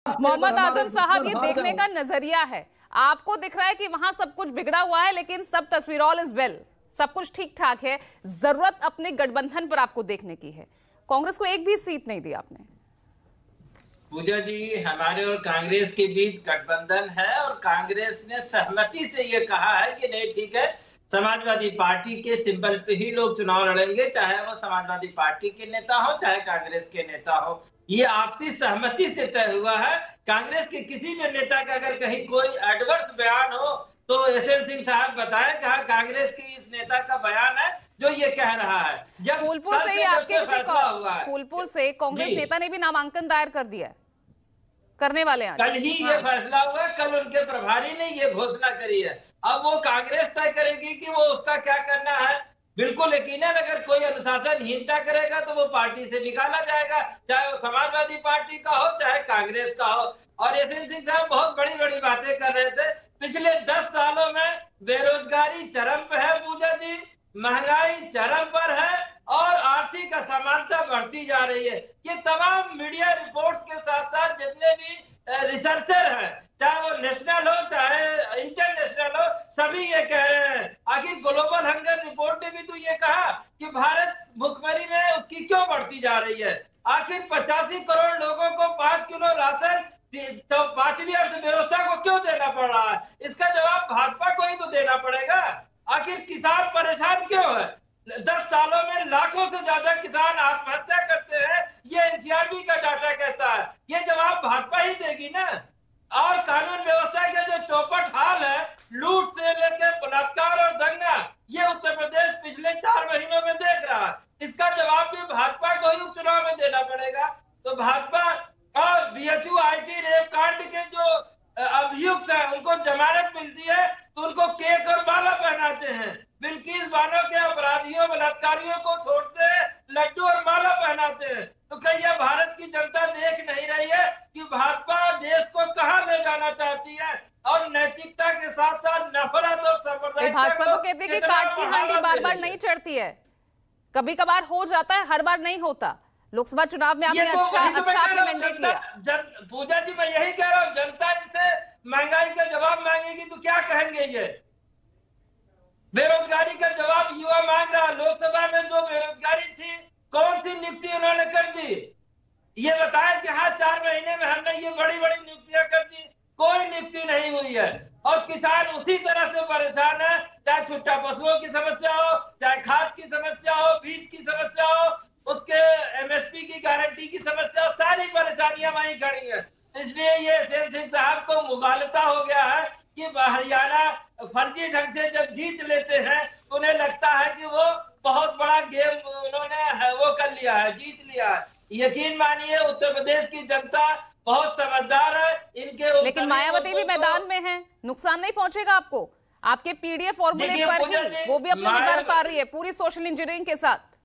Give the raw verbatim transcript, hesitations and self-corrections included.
मोहम्मद आजम साहब, ये देखने का नजरिया है, आपको दिख रहा है कि वहां सब कुछ बिगड़ा हुआ है, लेकिन सब तस्वीर ऑल इज वेल, सब कुछ ठीक ठाक है। जरूरत अपने गठबंधन पर आपको देखने की है। कांग्रेस को एक भी सीट नहीं दी आपने। पूजा जी, हमारे और कांग्रेस के बीच गठबंधन है और कांग्रेस ने सहमति से ये कहा है कि नहीं ठीक है, समाजवादी पार्टी के सिंबल पे ही लोग चुनाव लड़ेंगे, चाहे वो समाजवादी पार्टी के नेता हो चाहे कांग्रेस के नेता हो। ये आपसी सहमति से तय हुआ है। कांग्रेस के किसी भी नेता का अगर कहीं कोई एडवर्स बयान हो तो एस एन सिंह साहब बताएं कहा कांग्रेस के इस नेता का बयान है जो ये कह रहा है। जब फूलपुर से ही आपके फैसला हुआ है, फूलपुर से कांग्रेस नेता ने भी नामांकन दायर कर दिया है, करने वाले हैं कल ही हाँ। ये फैसला हुआ, कल उनके प्रभारी ने ये घोषणा करी है। अब वो कांग्रेस तय करेगी कि वो उसका क्या करना है। बिल्कुल यकीनन अगर कोई अनुशासनहीनता करेगा तो वो पार्टी से निकाला जाएगा, चाहे वो समाजवादी पार्टी का हो चाहे कांग्रेस का हो। और एस एन सिंह साहब बहुत बड़ी बड़ी बातें कर रहे थे। पिछले दस सालों में बेरोजगारी चरम पे है पूजा जी, महंगाई चरम पर है और आर्थिक असमानता बढ़ती जा रही है। ये तमाम मीडिया रिपोर्ट्स के साथ साथ जितने भी रिसर्चर हैं, चाहे वो नेशनल हो चाहे इंटरनेशनल हो, सभी ये कह रहे हैं। आखिर ग्लोबल हंगर रिपोर्ट ने भी तो ये कहा कि भारत भुखमरी में उसकी क्यों बढ़ती जा रही है। आखिर पचासी करोड़ लोगों को पांच किलो राशन तो पांचवी अर्थव्यवस्था को क्यों देना पड़ रहा है, इसका जवाब भाजपा को ही तो देना पड़ेगा। आखिर किसान परेशान क्यों है? दस सालों में लाखों से ज्यादा किसान आत्महत्या करते हैं, ये एन सी आर बी का डाटा कहता है। ये जवाब भाजपा ही देगी ना। और कानून व्यवस्था के जो चौपट हाल है, लूट से लेकर बलात्कार और दंगा, ये उत्तर प्रदेश पिछले चार महीनों में देख रहा है। इसका जवाब भी भाजपा को ही उपचुनाव में देना पड़ेगा। तो भाजपा और B H U I T rape कांड के जो अभियुक्त है उनको जमानत मिलती है तो उनको केक और माला पहनाते हैं। बिल्किस बानो के अपराधियों बलात्कारियों को छोड़ते हैं, लड्डू और माला पहनाते हैं। तो क्या यह भारत की जनता देख नहीं रही है कि भाजपा देश को कहां ले जाना चाहती है और नैतिकता के साथ साथ नफरत और सांप्रदायिकता भाजपा तो कहती है कि काट की हांडी बार बार नहीं चढ़ती है, कभी कभार हो जाता है, हर बार नहीं होता। लोकसभा चुनाव में आपने तो अच्छा तो अच्छा आपने मैंडेट लिया। जन, पूजा जी मैं यही कह रहा हूँ, जनता इनसे महंगाई का जवाब मांगेगी तो क्या कहेंगे? ये बेरोजगारी का जवाब युवा मांग रहा। लोकसभा में जो बेरोजगारी थी कौन सी नियुक्ति उन्होंने कर दी? ये बताएं कि हाँ चार महीने में हमने ये बड़ी बड़ी नियुक्तियां कर दी, कोई नियुक्ति नहीं हुई है। और किसान उसी तरह से परेशान है, चाहे छुट्टा पशुओं की समस्या हो, चाहे खाद की समस्या हो, बीज की समस्या हो, उसके एम एस पी की गारंटी की समस्या, सारी परेशानियां वहीं खड़ी हैं। इसलिए ये एस एन सिंह साहब को मुगालता हो गया है कि हरियाणा फर्जी ढंग से जब जीत लेते हैं तो उन्हें लगता है कि वो बहुत बड़ा गेम उन्होंने वो कर लिया है, जीत लिया है। यकीन मानिए उत्तर प्रदेश की जनता बहुत समझदार है। इनके लेकिन मायावती भी मैदान में है, नुकसान नहीं पहुंचेगा आपको। आपके पी डी एफ फॉर्मूले पर ही वो भी अपनी निगाह पा रही है पूरी सोशल इंजीनियरिंग के साथ।